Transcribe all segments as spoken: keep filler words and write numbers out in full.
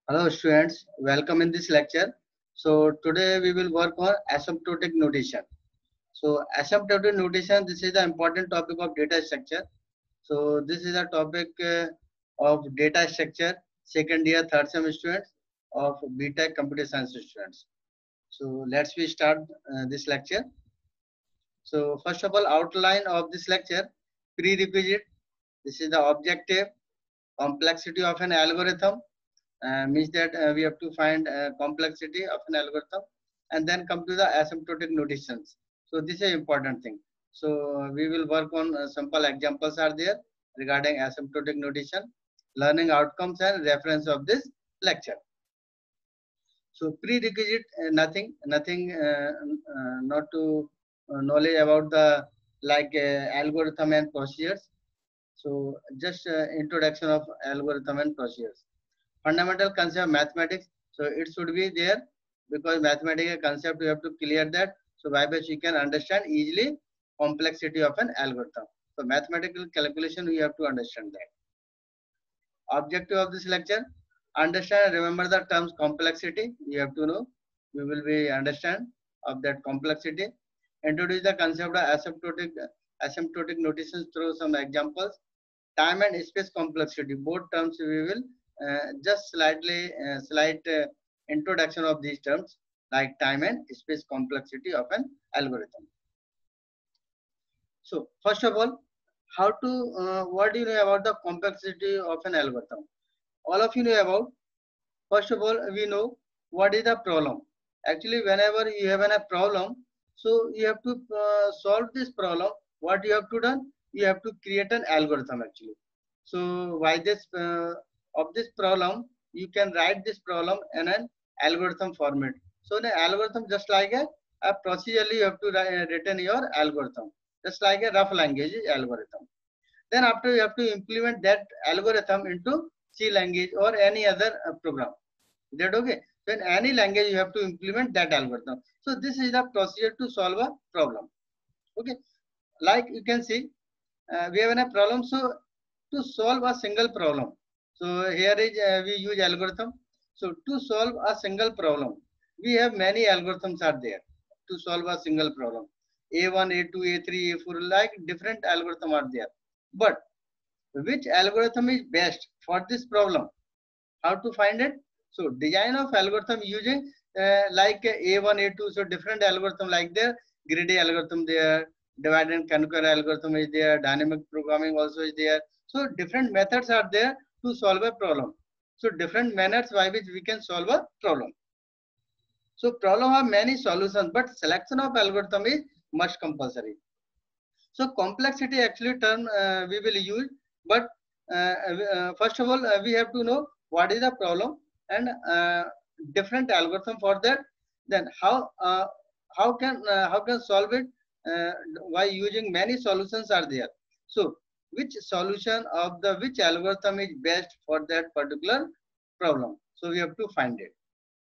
Hello students, welcome in this lecture. So today we will work on asymptotic notation. So asymptotic notation, this is the important topic of data structure. So this is a topic uh, of data structure, second year, third sem students of B Tech Computer Science students. So let's we start uh, this lecture. So first of all, outline of this lecture, prerequisite. This is the objective, complexity of an algorithm, uh, means that uh, we have to find uh, complexity of an algorithm and then come to the asymptotic notations. So this is an important thing. So uh, we will work on uh, simple examples are there regarding asymptotic notation, learning outcomes and reference of this lecture. So prerequisite, uh, nothing, nothing, uh, uh, not to uh, knowledge about the like uh, algorithm and procedures. So just uh, introduction of algorithm and procedures. Fundamental concept of mathematics, so it should be there because mathematical concept you have to clear that, so by which you can understand easily complexity of an algorithm. So mathematical calculation we have to understand that. Objective of this lecture, understand and remember the terms complexity. You have to know, we will be understand of that complexity. Introduce the concept of asymptotic asymptotic notations through some examples. Time and space complexity, both terms we will uh, just slightly uh, slight uh, introduction of these terms like time and space complexity of an algorithm. So first of all, how to uh, what do you know about the complexity of an algorithm? All of you know about. First of all, we know what is the problem. Actually, whenever you have a problem, so you have to uh, solve this problem. What you have to done? You have to create an algorithm actually. So why this uh, of this problem, you can write this problem in an algorithm format. So the algorithm just like a, a procedurally you have to write, written your algorithm, just like a rough language algorithm. Then after you have to implement that algorithm into C language or any other uh, program. Is that okay? So in any language you have to implement that algorithm. So this is the procedure to solve a problem. Okay, like you can see, uh, we have a problem. So to solve a single problem, so here is uh, we use algorithm. So to solve a single problem, we have many algorithms are there to solve a single problem. A one, A two, A three, A four, like different algorithm are there. But which algorithm is best for this problem? How to find it? So design of algorithm using uh, like A one, A two, so different algorithm like there, greedy algorithm there, divide and conquer algorithm is there, dynamic programming also is there. So different methods are there to solve a problem. So different methods by which we can solve a problem. So problem have many solutions, but selection of algorithm is must compulsory. So complexity actually term uh, we will use, but uh, uh, first of all uh, we have to know what is the problem and uh, different algorithm for that. Then how uh, how can uh, how can solve it uh, by using many solutions are there. So which solution of the which algorithm is best for that particular problem? So we have to find it.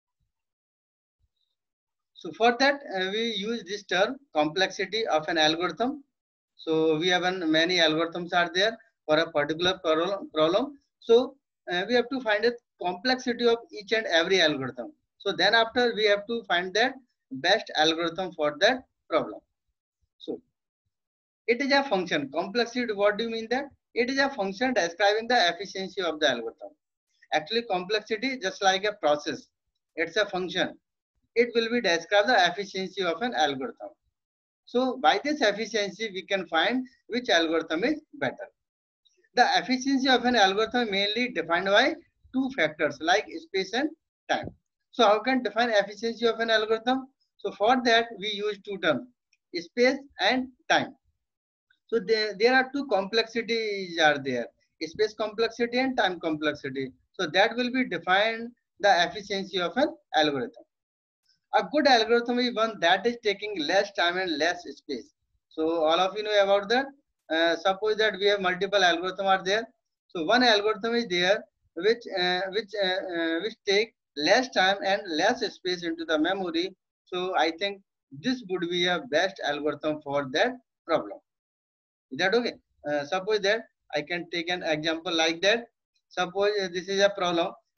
So for that uh, we use this term complexity of an algorithm. So we have an, many algorithms are there for a particular problem. So uh, we have to find a complexity of each and every algorithm. So then after we have to find that best algorithm for that problem. So it is a function. Complexity, what do you mean that? It is a function describing the efficiency of the algorithm. Actually complexity just like a process. It's a function. It will be describe the efficiency of an algorithm. So by this efficiency, we can find which algorithm is better. The efficiency of an algorithm mainly defined by two factors like space and time. So how can define efficiency of an algorithm? So for that we use two terms, space and time. So there, there are two complexities are there, space complexity and time complexity. So that will be defined the efficiency of an algorithm. A good algorithm is one that is taking less time and less space. So all of you know about that. Uh, suppose that we have multiple algorithms are there. So one algorithm is there which uh, which uh, uh, which take less time and less space into the memory. So I think this would be a best algorithm for that problem. Is that okay? Uh, suppose that I can take an example like that. Suppose uh, this is a problem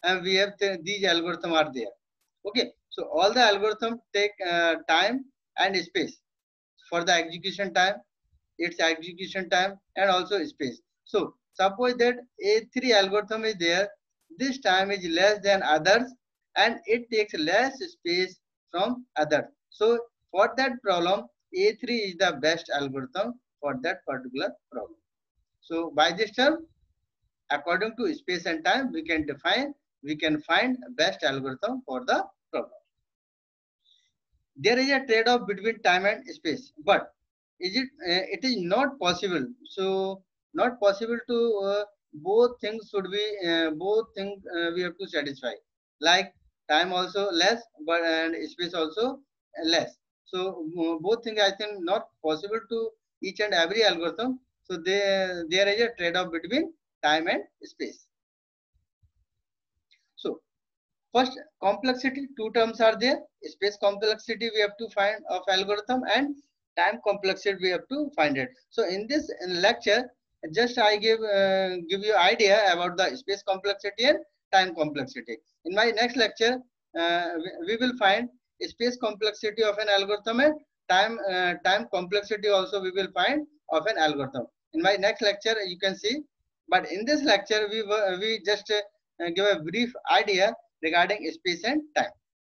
and we have th these algorithms are there. Okay, so all the algorithms take uh, time and space for the execution time, its execution time, and also space. So suppose that A three algorithm is there, this time is less than others, and it takes less space from others. So for that problem, A three is the best algorithm for that particular problem. So by this term, according to space and time, we can define, we can find best algorithm for the problem. There is a trade-off between time and space, but is it uh, it is not possible. So not possible to uh, both things should be uh, both things uh, we have to satisfy. Like time also less, but and space also less. So uh, both things I think not possible to each and every algorithm. So there there is a trade-off between time and space. So first, complexity, two terms are there. Space complexity we have to find of algorithm, and time complexity we have to find it. So in this lecture, just I give uh, give you idea about the space complexity and time complexity. In my next lecture, uh, we, we will find space complexity of an algorithm and time uh, time complexity also we will find of an algorithm. In my next lecture, you can see. But in this lecture, we were, we just uh, give a brief idea regarding space and time.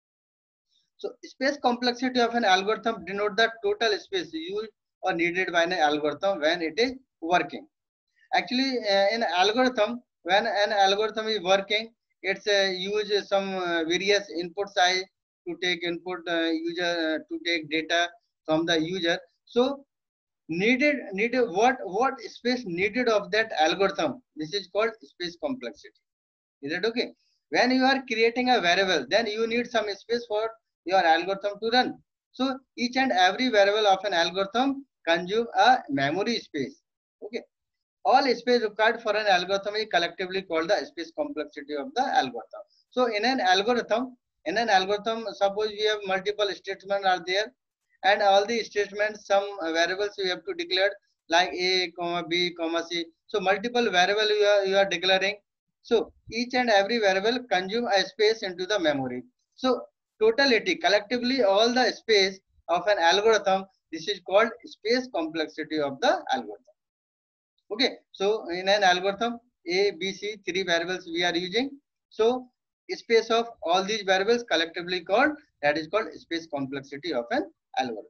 So space complexity of an algorithm denote the total space used or needed by an algorithm when it is working. Actually, uh, in algorithm, when an algorithm is working, it's uh, use some uh, various input size to take input uh, user uh, to take data from the user. So needed needed what what space needed of that algorithm. This is called space complexity. Is it okay? When you are creating a variable, then you need some space for your algorithm to run. So each and every variable of an algorithm consume a memory space. Okay. All space required for an algorithm is collectively called the space complexity of the algorithm. So in an algorithm, in an algorithm, suppose we have multiple statements are there, and all the statements, some variables we have to declare like A, comma B, comma C. So multiple variable you are you are declaring. So each and every variable consume a space into the memory. So totality, collectively all the space of an algorithm, this is called space complexity of the algorithm. Okay, so in an algorithm, A, B, C, three variables we are using. So space of all these variables collectively called, that is called space complexity of an algorithm.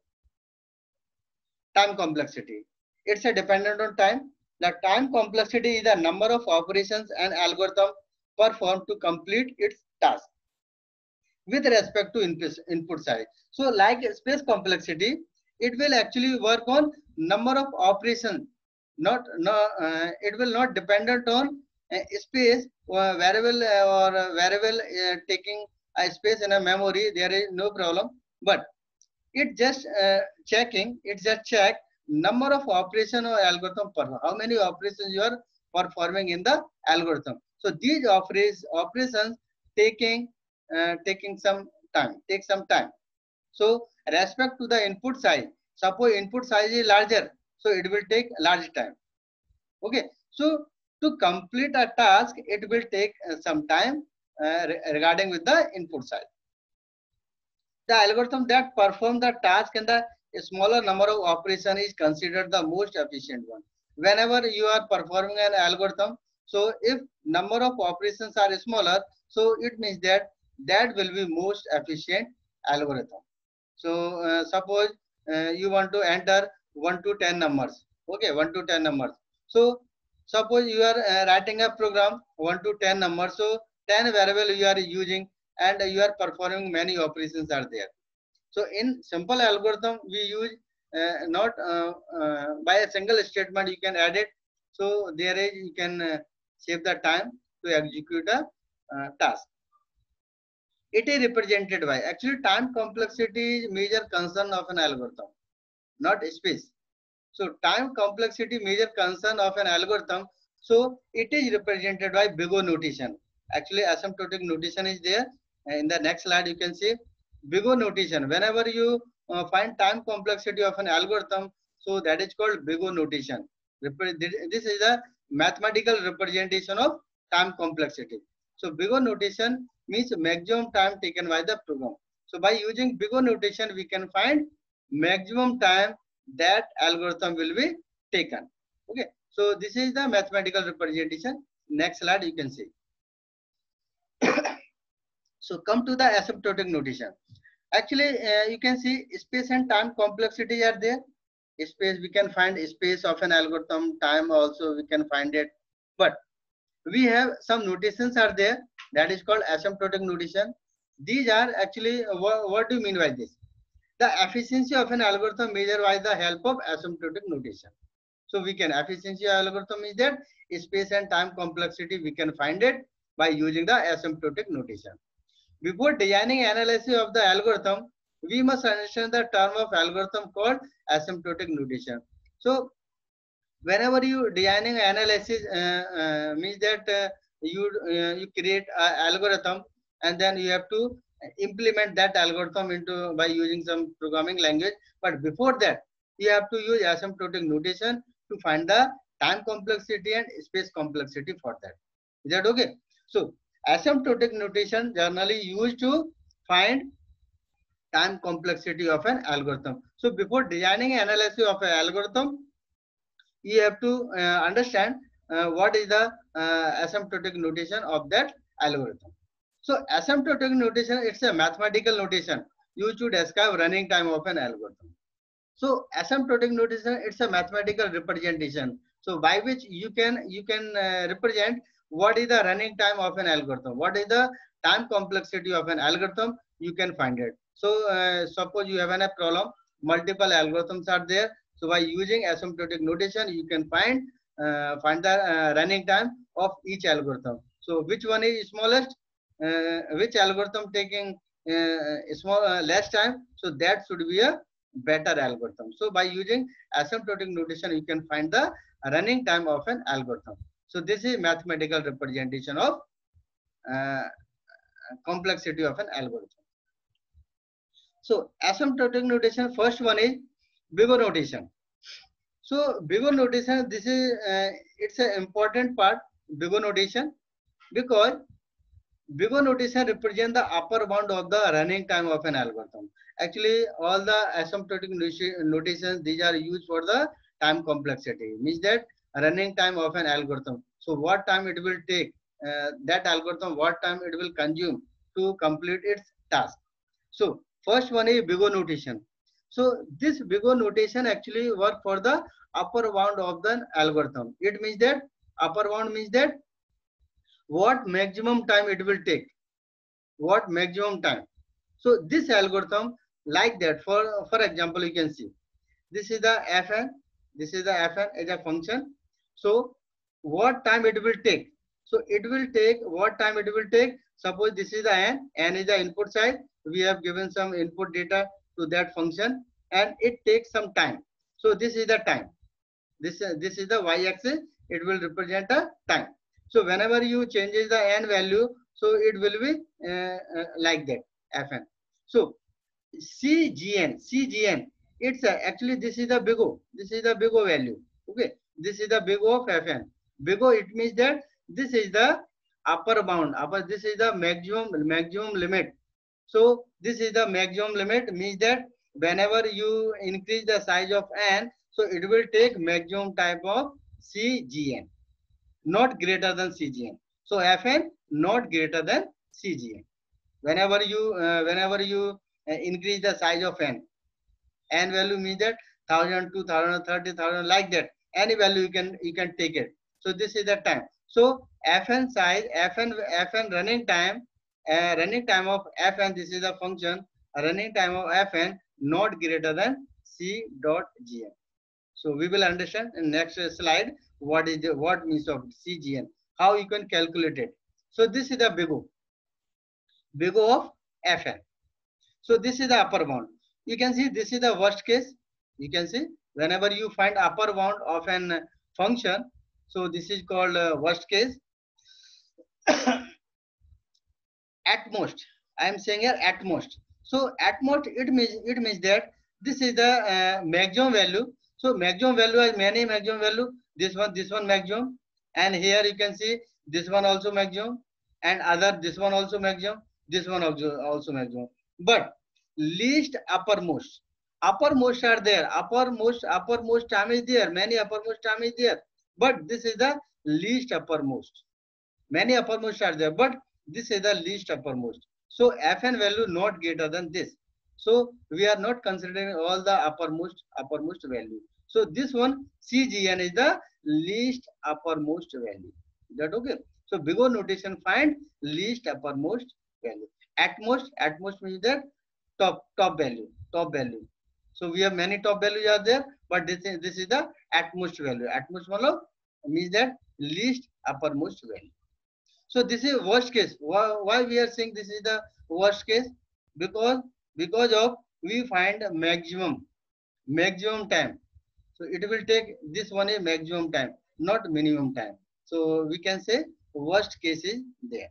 Time complexity. It's a dependent on time. The time complexity is the number of operations an algorithm perform to complete its task with respect to input, input size. So like space complexity, it will actually work on number of operations. Not no, uh, it will not dependent on uh, space or variable uh, or uh, variable uh, taking a space in a memory. There is no problem, but it just uh, checking. It just check number of operation or algorithm perform. How many operations you are performing in the algorithm. So these operations taking uh, taking some time. Take some time. So respect to the input size. Suppose input size is larger, so it will take large time. Okay, so to complete a task, it will take uh, some time uh, re regarding with the input size. The algorithm that perform the task in the smaller number of operation is considered the most efficient one. Whenever you are performing an algorithm, so if number of operations are smaller, so it means that that will be most efficient algorithm. So uh, suppose uh, you want to enter one to ten numbers. Okay, one to ten numbers. So suppose you are uh, writing a program one to ten numbers. So ten variable you are using and you are performing many operations are there. So in simple algorithm we use uh, not uh, uh, by a single statement you can add it. So there is you can uh, save the time to execute a uh, task. It is represented by actually time complexity is major concern of an algorithm, not space. So time complexity major concern of an algorithm. So it is represented by big O notation. Actually asymptotic notation is there. In the next slide you can see big O notation. Whenever you uh, find time complexity of an algorithm, so that is called big O notation. This is the mathematical representation of time complexity. So big O notation means maximum time taken by the program. So by using big O notation, we can find maximum time that algorithm will be taken. Okay. So this is the mathematical representation. Next slide you can see. So come to the asymptotic notation. Actually, uh, you can see space and time complexity are there. Space, we can find space of an algorithm, time also we can find it. But we have some notations are there that is called asymptotic notation. These are actually, what, what do you mean by this? The efficiency of an algorithm measured by the help of asymptotic notation. So we can, efficiency algorithm is that space and time complexity we can find it by using the asymptotic notation. Before designing analysis of the algorithm, we must understand the term of algorithm called asymptotic notation. So whenever you designing analysis uh, uh, means that uh, you uh, you create an algorithm and then you have to implement that algorithm into by using some programming language. But before that, you have to use asymptotic notation to find the time complexity and space complexity for that. Is that okay? So asymptotic notation generally used to find time complexity of an algorithm. So before designing analysis of an algorithm, you have to uh, understand uh, what is the uh, asymptotic notation of that algorithm. So asymptotic notation, it's a mathematical notation used to describe running time of an algorithm. So asymptotic notation, it's a mathematical representation. So by which you can you can uh, represent what is the running time of an algorithm, what is the time complexity of an algorithm, you can find it. So uh, suppose you have an, a problem, multiple algorithms are there. So by using asymptotic notation, you can find uh, find the uh, running time of each algorithm. So which one is smallest? Uh, which algorithm taking uh, small uh, less time? So that should be a better algorithm. So by using asymptotic notation, you can find the running time of an algorithm. So this is mathematical representation of uh, complexity of an algorithm. So asymptotic notation, first one is big O notation. So big O notation, this is uh, it's an important part, big O notation, because big O notation represent the upper bound of the running time of an algorithm. Actually, all the asymptotic notations, these are used for the time complexity, means that running time of an algorithm. So what time it will take, uh, that algorithm, what time it will consume to complete its task. So first one is big O notation. So this big O notation actually work for the upper bound of the algorithm. It means that upper bound means that what maximum time it will take, what maximum time. So this algorithm like that, for for example, you can see this is the fn, this is the fn as a function. So what time it will take, so it will take what time it will take. Suppose this is the n, n is the input side, we have given some input data to that function and it takes some time. So this is the time, this uh, this is the y-axis, it will represent the time. So whenever you changes the n value, so it will be uh, uh, like that fn. So cgn, cgn, it's uh, actually this is the big O, this is the big O value. Okay, this is the big O of fn. Big O, it means that this is the upper bound, upper, this is the maximum maximum limit. So this is the maximum limit, means that whenever you increase the size of n, so it will take maximum type of cgn, not greater than cgn. So fn not greater than cgn. Whenever you uh, whenever you uh, increase the size of n, n value means that thousand, two thousand, thirty thousand, like that. Any value you can you can take it. So this is the time. So fn size, fn fn running time, uh, running time of fn. This is the function. Running time of fn not greater than c dot gn. So we will understand in next slide what is the what means of cgn, how you can calculate it. So this is the big O, big O of fn. So this is the upper bound. You can see this is the worst case. You can see whenever you find upper bound of an function, so this is called uh, worst case. At most, I am saying here at most. So at most, it means it means that this is the uh, maximum value. So maximum value has many maximum value. This one, this one maximum, and here you can see this one also maximum, and other this one also maximum, this one also also maximum. But least uppermost, uppermost are there, uppermost uppermost term is there, many uppermost term is there, but this is the least uppermost. Many uppermost are there, but this is the least uppermost. So Fn value not greater than this. So we are not considering all the uppermost uppermost value. So this one C G N is the least uppermost value. Is that okay? So big O notation find least uppermost value. At most, at most means that top top value, top value. So we have many top values are there, but this is this is the utmost value. Utmost means that least uppermost value. So this is worst case. Why, why we are saying this is the worst case? Because because of we find maximum maximum time. So it will take this one a maximum time, not minimum time. So we can say worst case is there.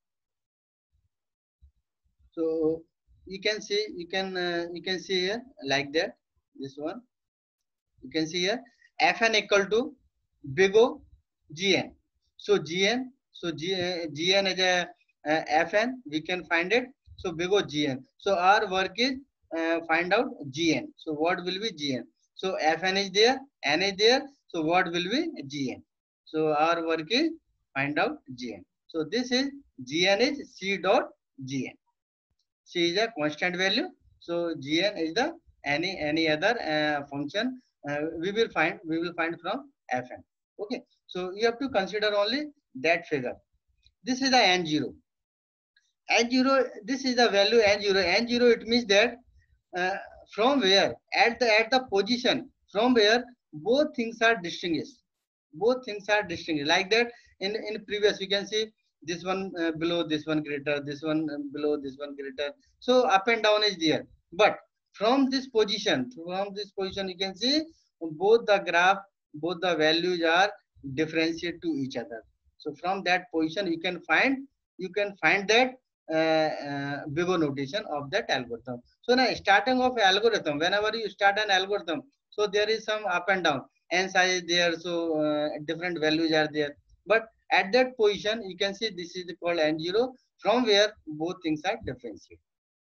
So you can see you can uh, you can see here like that. This one you can see here Fn equal to big O Gn. So Gn, so G, uh, Gn is a uh, Fn, we can find it. So big O Gn. So our work is uh, find out Gn. So what will be Gn? So Fn is there, N is there. So what will be Gn? So our work is find out Gn. So this is Gn is C dot Gn. C is a constant value. So Gn is the any any other uh, function uh, we will find we will find from Fn. Okay. So you have to consider only that figure. This is the n zero. n zero. This is the value n zero. n zero it means that uh, from where at the at the position from where both things are distinguished. Both things are distinguished. Like that in in previous we can see this one uh, below, this one greater, this one uh, below, this one greater. So up and down is there. But from this position, from this position, you can see both the graph, both the values are differentiate to each other. So from that position, you can find you can find that uh, uh, big O notation of that algorithm. So now starting of algorithm, whenever you start an algorithm, so there is some up and down. N size is there, so uh, different values are there. But at that position, you can see this is called n zero, from where both things are differentiated.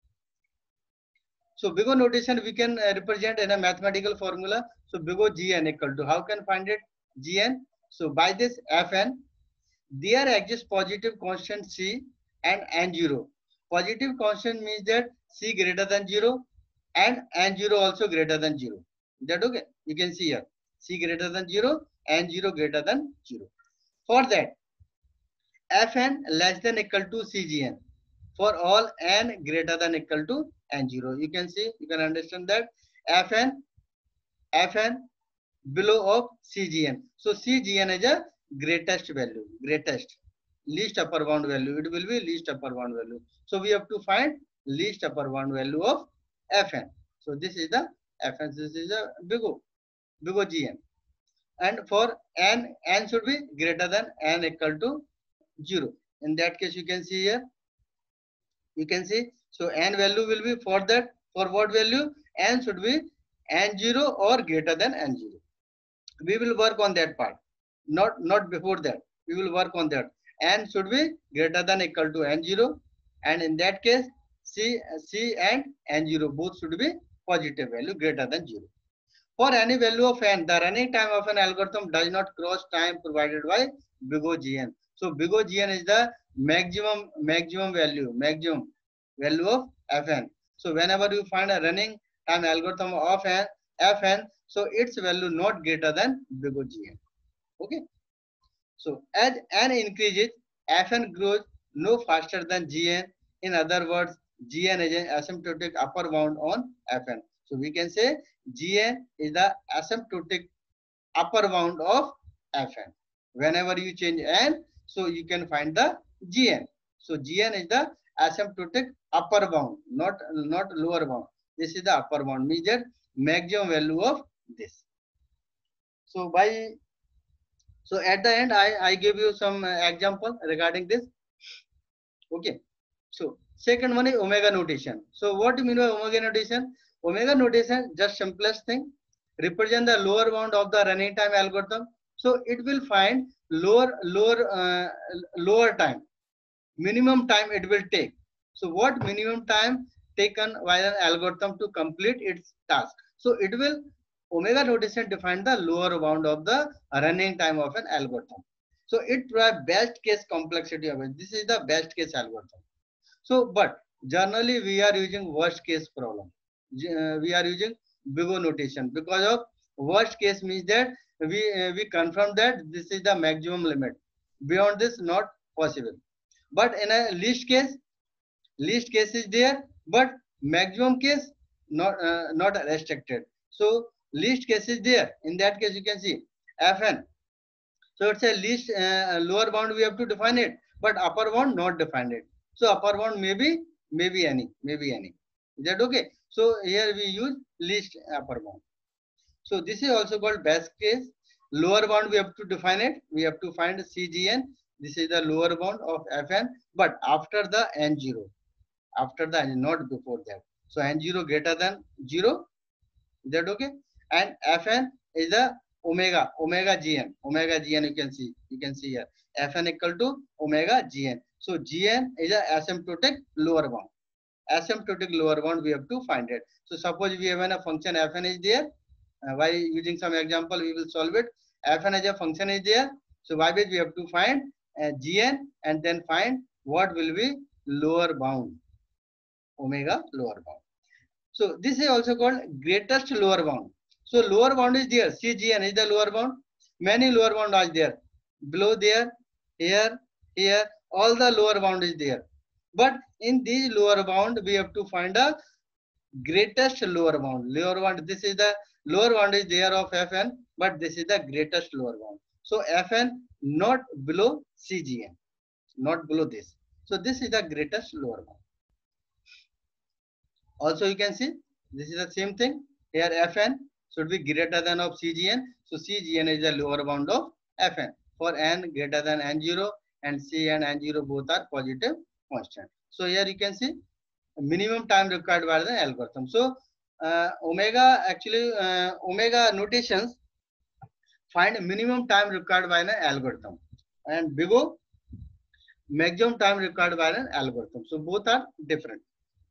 So big O notation we can uh, represent in a mathematical formula. So big O Gn equal to, how can find it? Gn. So by this Fn, there exists positive constant C and n zero. Positive constant means that C greater than zero and n zero also greater than zero. Is that okay? You can see here C greater than zero, n zero greater than zero. For that, Fn less than equal to Cgn for all n greater than equal to n zero. You can see, you can understand that Fn, Fn below of Cgn. So Cgn is a greatest value, greatest, least upper bound value. It will be least upper bound value. So we have to find least upper bound value of Fn. So this is the Fn. This is a big O, big O Gn. And for n, n should be greater than n equal to zero. In that case, you can see here, you can see, so n value will be for that, for what value? N should be n zero or greater than n zero. We will work on that part, not, not before that. We will work on that. N should be greater than equal to n zero, and in that case, C, C and n zero both should be positive value greater than zero. For any value of n, the running time of an algorithm does not cross time provided by big O Gn. So big O Gn is the maximum maximum value, maximum value of Fn. So whenever you find a running time algorithm of n, Fn, so its value not greater than big O Gn. Okay. So as n increases, Fn grows no faster than Gn. In other words, Gn is an asymptotic upper bound on Fn. So we can say Gn is the asymptotic upper bound of Fn. Whenever you change n, so you can find the Gn. So Gn is the asymptotic upper bound, not, not lower bound. This is the upper bound, means that maximum value of this. So by so at the end, I, I give you some example regarding this. Okay. So second one is omega notation. So what do you mean by omega notation? Omega notation, just simplest thing, represent the lower bound of the running time algorithm. So it will find lower lower uh, lower time. minimum time it will take. So what minimum time taken by an algorithm to complete its task? So it will omega notation define the lower bound of the running time of an algorithm. So it provides best case complexity of it. This is the best case algorithm. So, but generally we are using worst case problem. Uh, we are using big O notation because of worst case means that we uh, we confirm that this is the maximum limit. Beyond this, not possible. But in a least case, least case is there, but maximum case not uh, not restricted. So least case is there. In that case, you can see Fn. So it's a least uh, lower bound we have to define it, but upper bound not defined it. So upper bound maybe maybe any maybe any. Is that okay? So here we use least upper bound. So this is also called best case. Lower bound we have to define it. We have to find C G N. This is the lower bound of Fn, but after the N zero. After the N, not before that. So N zero greater than zero. Is that okay? And Fn is the omega, omega Gn. Omega Gn you can see. You can see here. Fn equal to omega Gn. So Gn is a asymptotic lower bound. Asymptotic lower bound we have to find it. So suppose we have a function Fn is there. Uh, by using some example, we will solve it. Fn as a function is there. So by which we have to find uh, Gn and then find what will be lower bound. Omega lower bound. So this is also called greatest lower bound. So lower bound is there. C G N is the lower bound. Many lower bound are there. Below there, here, here, all the lower bound is there. But in these lower bound, we have to find a greatest lower bound. Lower bound, this is the lower bound is there of Fn, but this is the greatest lower bound. So Fn not below C G N, not below this. So this is the greatest lower bound. Also you can see this is the same thing. Here Fn should be greater than of C G N. So C G N is the lower bound of Fn. For n greater than n zero and C and n zero both are positive constant. So here you can see minimum time required by the algorithm. So uh, omega actually uh, omega notations find minimum time required by an algorithm, and big O maximum time required by an algorithm. So both are different.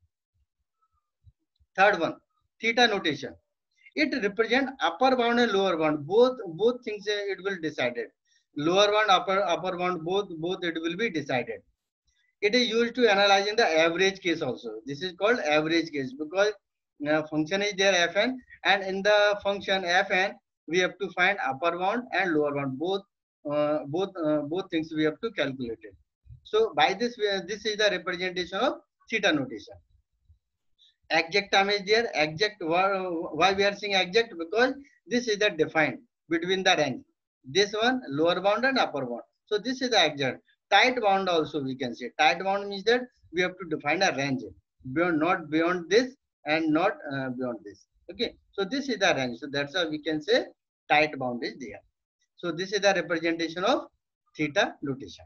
Third one, theta notation. It represents upper bound and lower bound. Both both things it will decided. Lower bound, upper upper bound, both both it will be decided. It is used to analyze in the average case also. This is called average case because uh, function is there Fn, and in the function Fn we have to find upper bound and lower bound. Both uh, both uh, both things we have to calculate it. So by this we, this is the representation of theta notation. Exact term is there. Exact, why we are saying exact? Because this is the defined between the range. This one lower bound and upper bound. So this is the exact. Tight bound also we can say. Tight bound means that we have to define a range beyond, not beyond this and not uh, beyond this. Okay. So this is the range. So that's how we can say tight bound is there. So this is the representation of theta notation.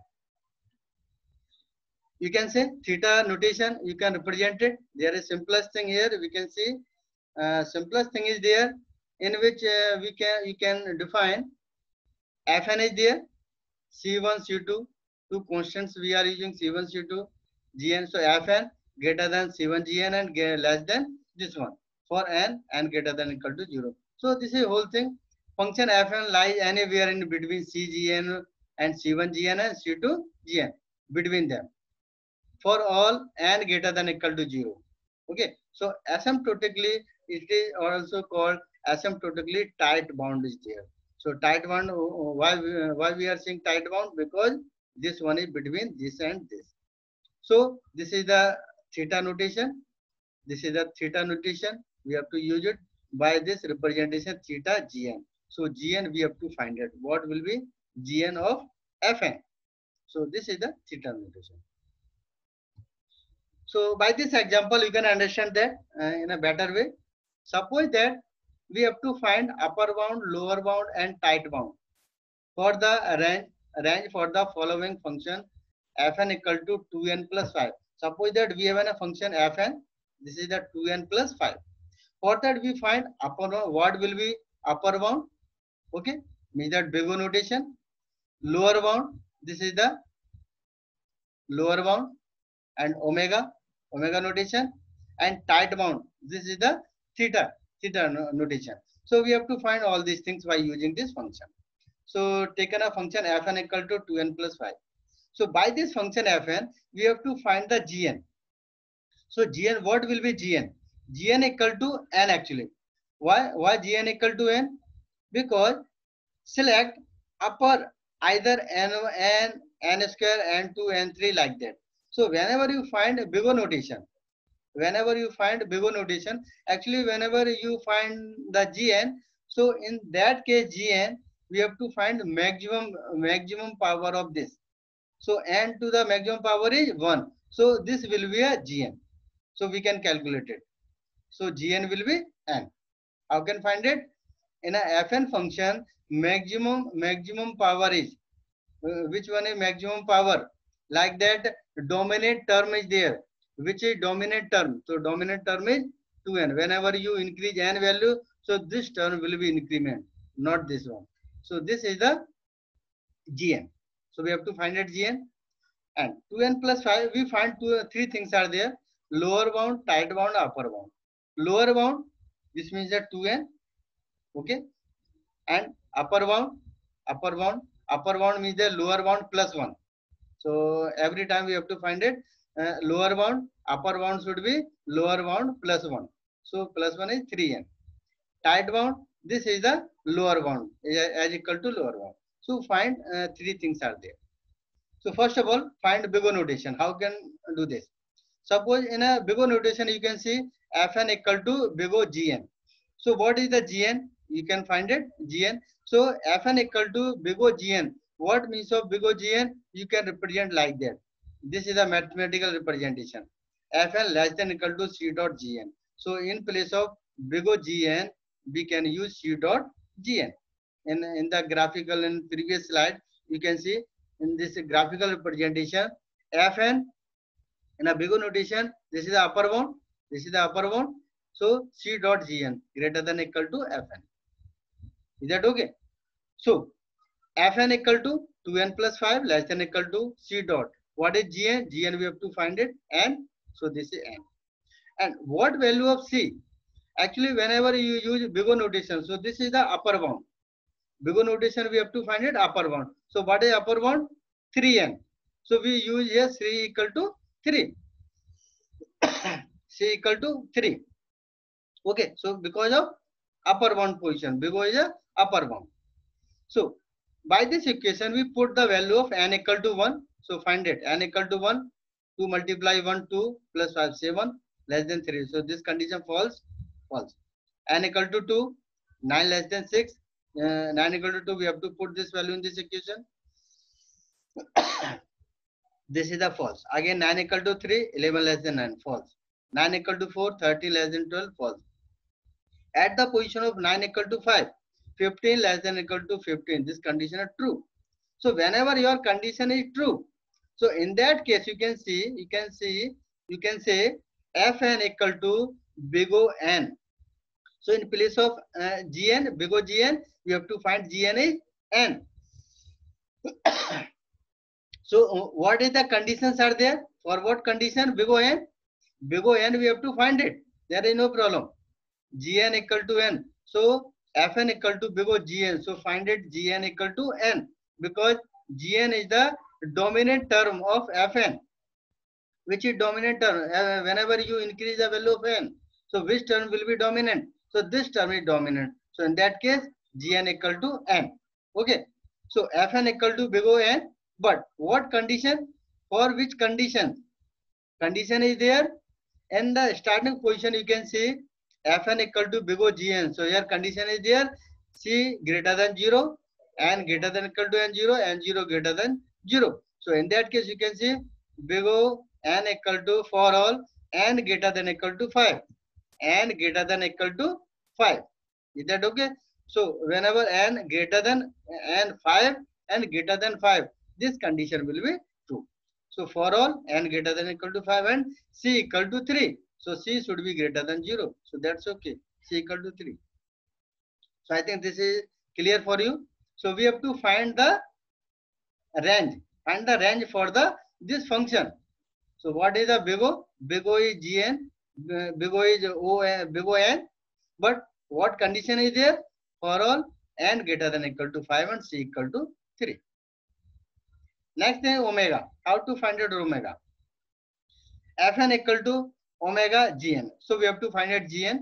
You can say theta notation, you can represent it. There is simplest thing here. We can see uh, simplest thing is there in which uh, we can you can define Fn is there, C one, C two, two constants we are using C one, C two, Gn. So Fn greater than C one Gn and less than this one for n and greater than equal to zero. So this is whole thing. Function Fn lies anywhere in between Cgn and C one Gn and C two Gn, between them, for all n greater than equal to zero. Okay, so asymptotically it is also called asymptotically tight bound is there. So tight bound, why we, why we are saying tight bound? Because this one is between this and this. So this is the theta notation. This is the theta notation. We have to use it by this representation theta Gn. So Gn we have to find it. What will be Gn of Fn? So this is the theta notation. So by this example, you can understand that uh, in a better way. Suppose that we have to find upper bound, lower bound, and tight bound for the range range for the following function Fn equal to two n plus five. Suppose that we have a function Fn. This is the two n plus five. For that we find upper bound. What will be upper bound? Okay, means that big O notation. Lower bound. This is the lower bound, and omega, omega notation, and tight bound. This is the theta, theta notation. So we have to find all these things by using this function. So taken a function fn equal to two n plus five. So by this function fn, we have to find the gn. So gn, what will be gn? Gn equal to n actually. Why? Why gn equal to n? Because select upper either n, n, n square, n two, n three like that. So whenever you find a bigger notation, whenever you find bigger notation, actually whenever you find the gn, so in that case gn, we have to find maximum maximum power of this. So n to the maximum power is one. So this will be a gn. So we can calculate it. So gn will be n. How can find it? In a fn function, maximum maximum power is uh, which one is maximum power? Like that, dominant term is there. Which is dominant term? So dominant term is two n. Whenever you increase n value, so this term will be increment, not this one. So this is the gn. So we have to find it gn. And two n plus five, we find two, three things are there: lower bound, tight bound, upper bound. Lower bound, this means that two n, okay, and upper bound, upper bound, upper bound means the lower bound plus one. So every time we have to find it, uh, lower bound, upper bound should be lower bound plus one. So plus one is three n. Tight bound, this is the lower bound as equal to lower bound. So find uh, three things are there. So first of all, find bigger notation. How can do this? Suppose in a bigger notation, you can see fn equal to bigger gn. So what is the gn? You can find it gn. So fn equal to bigger gn. What means of bigger gn? You can represent like that. This is a mathematical representation. Fn less than equal to c dot gn. So in place of bigger gn, we can use c dot gn. In, in the graphical in previous slide, you can see in this graphical representation, fn in a bigger notation, this is the upper bound, this is the upper bound. So c dot gn greater than equal to fn. Is that okay? So fn equal to two n plus five less than equal to c dot. What is gn? Gn we have to find it n. So this is n. And what value of c? Actually, whenever you use bigger notation, so this is the upper bound. Bigger notation we have to find it upper bound. So what is upper bound? three n. So we use here c equal to three. C equal to three. Okay, so because of upper bound position, because is a upper bound. So by this equation, we put the value of n equal to one. So find it, n equal to one, two multiply one, two, plus five, seven, less than three. So this condition false, false. N equal to two, nine less than six, uh, nine equal to two, we have to put this value in this equation. This is the false. Again, nine equal to three, eleven less than nine, false. nine equal to four, thirty less than twelve, false. At the position of nine equal to five, fifteen less than equal to fifteen, this condition is true. So whenever your condition is true, so in that case you can see, you can see, you can say fn equal to big O n. So in place of uh, gn, big O gn, we have to find gn is n. So uh, what is the conditions are there? For what condition? Big O n? Big O n we have to find it. There is no problem. Gn equal to n. So fn equal to big O gn. So find it gn equal to n, because gn is the dominant term of fn. Which is dominant term? Uh, whenever you increase the value of n, so which term will be dominant? So this term is dominant. So in that case, gn equal to n. Okay. So fn equal to big O n. But what condition? For which condition? Condition is there. In the starting position, you can see fn equal to big O gn. So here condition is there. C greater than zero, n greater than equal to n zero, n zero greater than zero. So in that case, you can see big O n equal to for all n greater than equal to five. N greater than equal to five. Is that okay? So whenever n greater than n five and greater than five, this condition will be true. So for all n greater than equal to five and c equal to three. So c should be greater than zero. So that's okay. C equal to three. So I think this is clear for you. So we have to find the range. Find the range for the this function. So what is the big O? Big O is Gn, big O is O, big O n. But what condition is there? For all n greater than equal to five and c equal to three. Next thing, omega. How to find out omega? Fn equal to omega Gn. So we have to find out Gn.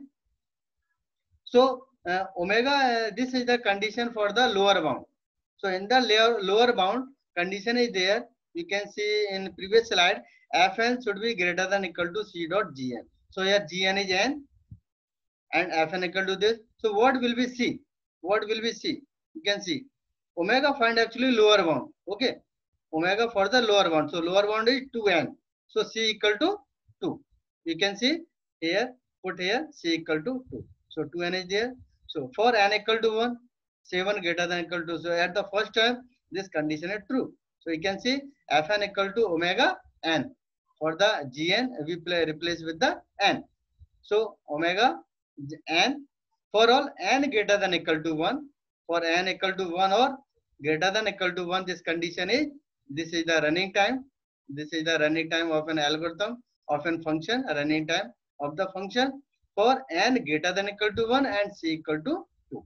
So uh, omega, uh, this is the condition for the lower bound. So in the lower, lower bound, condition is there. You can see in previous slide, Fn should be greater than equal to c dot Gn. So here Gn is n and Fn equal to this. So what will we see? What will we see? You can see omega find actually lower bound. Okay. Omega for the lower bound. So lower bound is two n. So c equal to two. You can see here, put here c equal to two. So two n is there. So for n equal to one, seven greater than equal to. So at the first time, this condition is true. So you can see Fn equal to omega n. For the Gn, we play, replace with the n. So omega n for all n greater than equal to one. For n equal to one or greater than equal to one, this condition is, this is the running time. This is the running time of an algorithm, of a function, running time of the function for n greater than equal to one and c equal to two.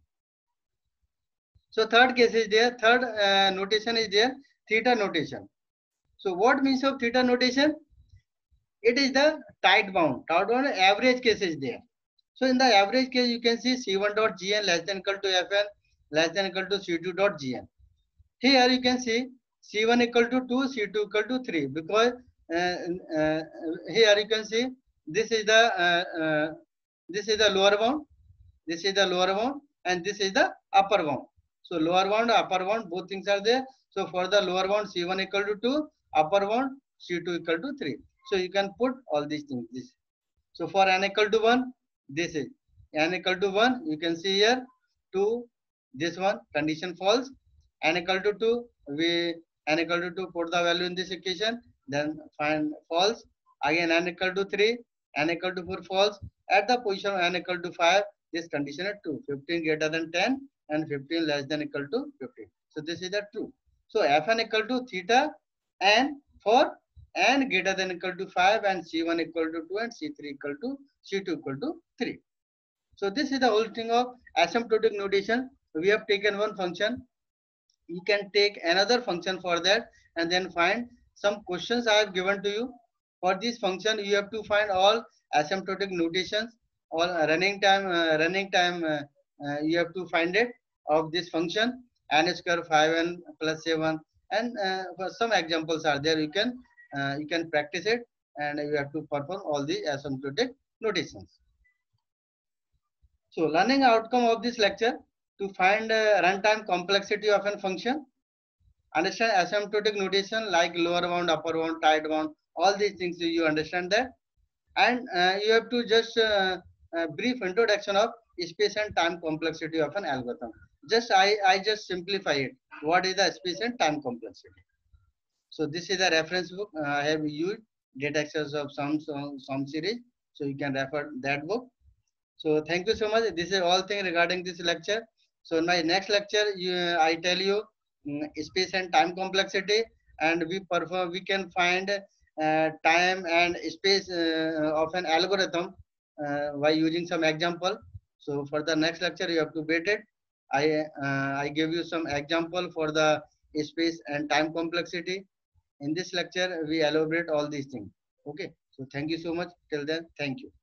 So third case is there, third uh, notation is there, theta notation. So what means of theta notation? It is the tight bound, tight bound average case is there. So in the average case, you can see c one dot Gn less than equal to Fn less than equal to c two dot Gn. Here you can see c one equal to two, c two equal to three, because uh, uh, here you can see this is the uh, uh, this is the lower bound, this is the lower bound, and this is the upper bound. So lower bound, upper bound, both things are there. So for the lower bound, c one equal to two, upper bound, c two equal to three. So you can put all these things. This. So for n equal to one, this is n equal to one. You can see here two. This one condition false. N equal to two, we n equal to two, put the value in this equation, then find false. Again n equal to three, n equal to four, false. At the position of n equal to five, this condition is true. fifteen greater than ten and fifteen less than equal to fifteen. So this is the true. So Fn equal to theta n for n greater than equal to five and c one equal to two and c three equal to c two equal to three. So this is the whole thing of asymptotic notation. We have taken one function. You can take another function for that and then find some questions I have given to you. For this function, you have to find all asymptotic notations, all running time, uh, running time. Uh, uh, you have to find it of this function n square five n plus seven, and uh, for some examples are there. You can uh, you can practice it, and you have to perform all the asymptotic notations. So learning outcome of this lecture: to find uh, runtime complexity of a function, understand asymptotic notation like lower bound, upper bound, tight bound, all these things you understand that, and uh, you have to just uh, uh, brief introduction of space and time complexity of an algorithm. Just I, I just simplify it. What is the space and time complexity? So this is the reference book. Uh, I have used data access of some, some, some series. So you can refer that book. So thank you so much. This is all thing regarding this lecture. So in my next lecture, you, I tell you um, space and time complexity, and we perform. We can find uh, time and space uh, of an algorithm uh, by using some example. So for the next lecture, you have to wait it. I uh, I give you some example for the space and time complexity. In this lecture, we elaborate all these things. Okay. So thank you so much. Till then, thank you.